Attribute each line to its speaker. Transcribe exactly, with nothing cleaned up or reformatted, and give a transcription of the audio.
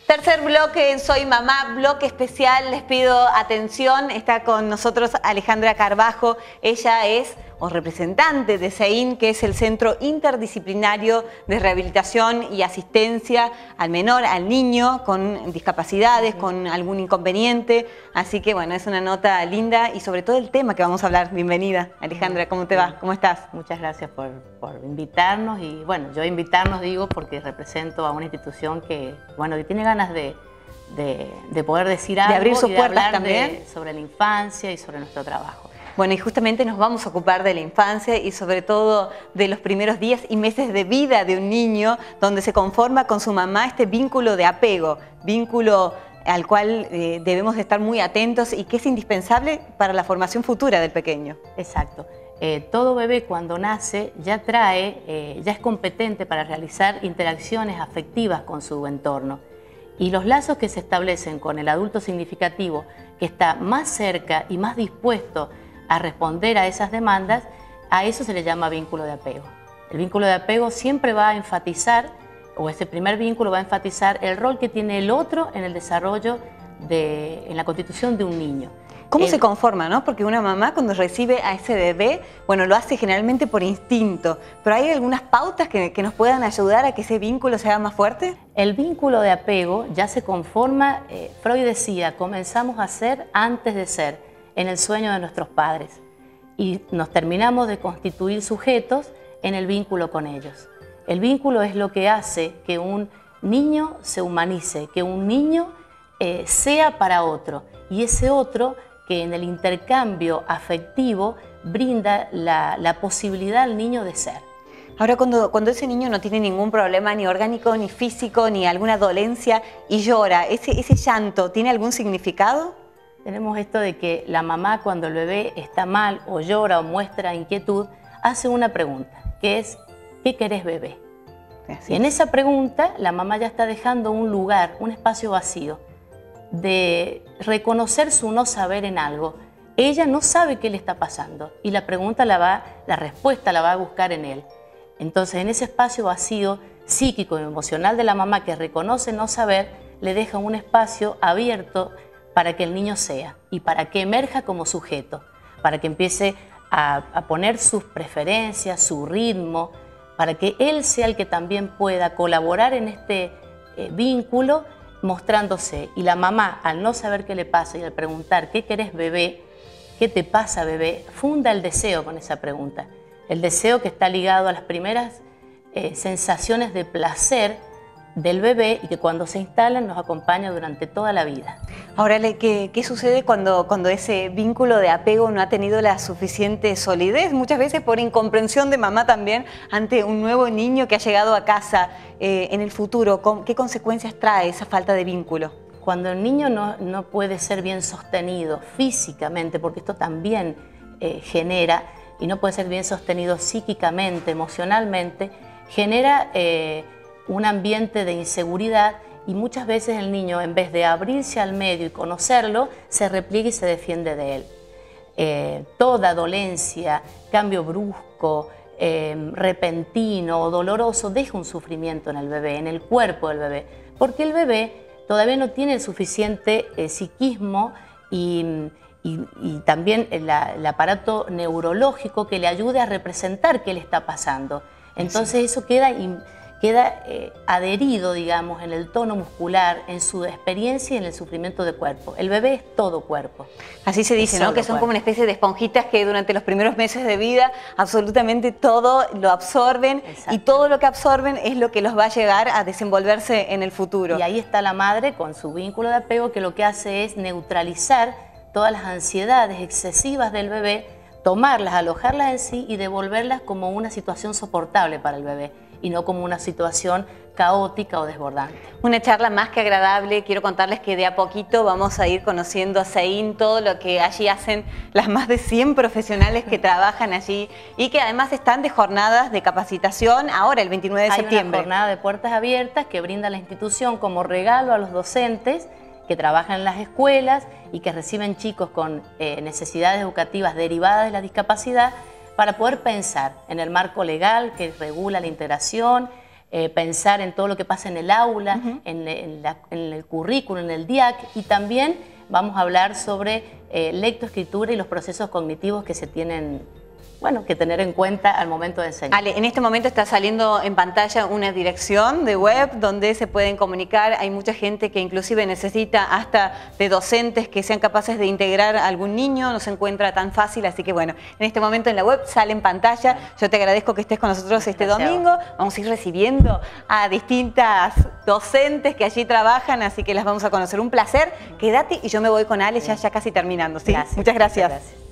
Speaker 1: Tercer bloque en Soy Mamá, bloque especial, les pido atención, está con nosotros Alejandra Carbajo, ella es o representante de CEIN, que es el Centro Interdisciplinario de Rehabilitación y Asistencia al Menor, al Niño con discapacidades, con algún inconveniente, así que bueno, es una nota linda y sobre todo el tema que vamos a hablar. Bienvenida, Alejandra, ¿cómo te va? ¿Cómo estás?
Speaker 2: Muchas gracias por, por invitarnos y bueno, yo invitarnos digo porque represento a una institución que, bueno, que tiene ganas de, de, de poder decir algo,
Speaker 1: de abrir sus
Speaker 2: y de
Speaker 1: puertas
Speaker 2: hablar
Speaker 1: también
Speaker 2: de, sobre la infancia y sobre nuestro trabajo.
Speaker 1: Bueno, y justamente nos vamos a ocupar de la infancia y sobre todo de los primeros días y meses de vida de un niño, donde se conforma con su mamá este vínculo de apego, vínculo al cual eh, debemos de estar muy atentos y que es indispensable para la formación futura del pequeño.
Speaker 2: Exacto. Eh, todo bebé cuando nace ya trae, eh, ya es competente para realizar interacciones afectivas con su entorno. Y los lazos que se establecen con el adulto significativo, que está más cerca y más dispuesto a responder a esas demandas, a eso se le llama vínculo de apego. El vínculo de apego siempre va a enfatizar, o ese primer vínculo va a enfatizar el rol que tiene el otro en el desarrollo, de, en la constitución de un niño.
Speaker 1: ¿Cómo
Speaker 2: el,
Speaker 1: se conforma, no? Porque una mamá cuando recibe a ese bebé, bueno, lo hace generalmente por instinto, pero ¿hay algunas pautas que, que nos puedan ayudar a que ese vínculo sea más fuerte?
Speaker 2: El vínculo de apego ya se conforma, eh, Freud decía, comenzamos a ser antes de ser, en el sueño de nuestros padres, y nos terminamos de constituir sujetos en el vínculo con ellos. El vínculo es lo que hace que un niño se humanice, que un niño eh, sea para otro, y ese otro que en el intercambio afectivo brinda la, la posibilidad al niño de ser.
Speaker 1: Ahora, cuando, cuando ese niño no tiene ningún problema ni orgánico, ni físico, ni alguna dolencia y llora, ¿ese, ese llanto tiene algún significado?
Speaker 2: Tenemos esto de que la mamá cuando el bebé está mal o llora o muestra inquietud, hace una pregunta, que es, ¿qué querés, bebé?
Speaker 1: Así.
Speaker 2: Y en esa pregunta la mamá ya está dejando un lugar, un espacio vacío, de reconocer su no saber en algo. Ella no sabe qué le está pasando y la pregunta la va, la respuesta la va a buscar en él. Entonces en ese espacio vacío psíquico y emocional de la mamá que reconoce no saber, le deja un espacio abierto para que el niño sea y para que emerja como sujeto, para que empiece a, a poner sus preferencias, su ritmo, para que él sea el que también pueda colaborar en este eh, vínculo mostrándose. Y la mamá, al no saber qué le pasa y al preguntar ¿qué querés, bebé? ¿Qué te pasa, bebé? Funda el deseo con esa pregunta. El deseo que está ligado a las primeras eh, sensaciones de placer del bebé y que cuando se instalan nos acompaña durante toda la vida.
Speaker 1: Ahora, ¿qué, qué sucede cuando, cuando ese vínculo de apego no ha tenido la suficiente solidez? Muchas veces por incomprensión de mamá también ante un nuevo niño que ha llegado a casa eh, en el futuro. ¿Qué consecuencias trae esa falta de vínculo?
Speaker 2: Cuando el niño no, no puede ser bien sostenido físicamente, porque esto también eh, genera, y no puede ser bien sostenido psíquicamente, emocionalmente, genera eh, un ambiente de inseguridad y muchas veces el niño, en vez de abrirse al medio y conocerlo, se repliega y se defiende de él. Eh, toda dolencia, cambio brusco, eh, repentino o doloroso deja un sufrimiento en el bebé, en el cuerpo del bebé, porque el bebé todavía no tiene el suficiente eh, psiquismo y, y, y también la, el aparato neurológico que le ayude a representar qué le está pasando. Entonces eso queda queda eh, adherido, digamos, en el tono muscular, en su experiencia y en el sufrimiento de cuerpo. El bebé es todo cuerpo.
Speaker 1: Así se dice, ¿no? Que son cuerpo. Como una especie de esponjitas que durante los primeros meses de vida absolutamente todo lo absorben. Exacto. Y todo lo que absorben es lo que los va a llegar a desenvolverse en el futuro.
Speaker 2: Y ahí está la madre con su vínculo de apego que lo que hace es neutralizar todas las ansiedades excesivas del bebé, tomarlas, alojarlas en sí y devolverlas como una situación soportable para el bebé y no como una situación caótica o desbordante.
Speaker 1: Una charla más que agradable. Quiero contarles que de a poquito vamos a ir conociendo a CEIN, todo lo que allí hacen las más de cien profesionales que trabajan allí y que además están de jornadas de capacitación ahora el veintinueve de septiembre.
Speaker 2: Hay una jornada de puertas abiertas que brinda la institución como regalo a los docentes que trabajan en las escuelas y que reciben chicos con eh, necesidades educativas derivadas de la discapacidad para poder pensar en el marco legal que regula la integración, eh, pensar en todo lo que pasa en el aula, uh-huh. en, en, la, en el currículum, en el D I A C, y también vamos a hablar sobre eh, lectoescritura y los procesos cognitivos que se tienen, bueno, que tener en cuenta al momento de enseñar.
Speaker 1: Ale, en este momento está saliendo en pantalla una dirección de web donde se pueden comunicar. Hay mucha gente que inclusive necesita hasta de docentes que sean capaces de integrar a algún niño, no se encuentra tan fácil, así que bueno, en este momento en la web sale en pantalla. Yo te agradezco que estés con nosotros este
Speaker 2: Gracias.
Speaker 1: domingo. Vamos a ir recibiendo a distintas docentes que allí trabajan, así que las vamos a conocer. Un placer. Quédate y yo me voy con Ale ya, ya casi terminando. ¿sí?
Speaker 2: Gracias.
Speaker 1: Muchas gracias.
Speaker 2: Muchas gracias.